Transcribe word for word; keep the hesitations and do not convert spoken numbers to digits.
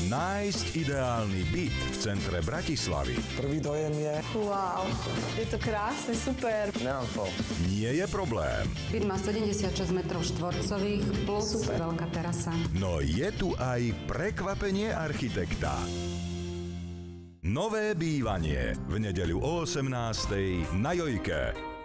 Nájsť ideálny byt v centre Bratislavy Prvý dojem je... Wow, je to krásne, super. Nemám to. nie je problém. Byt má sedemdesiatšesť metrov štvorcových plus super. Veľká terasa. No je tu aj prekvapenie architekta. Nové bývanie v nedeľu o osemnástej na Jojke.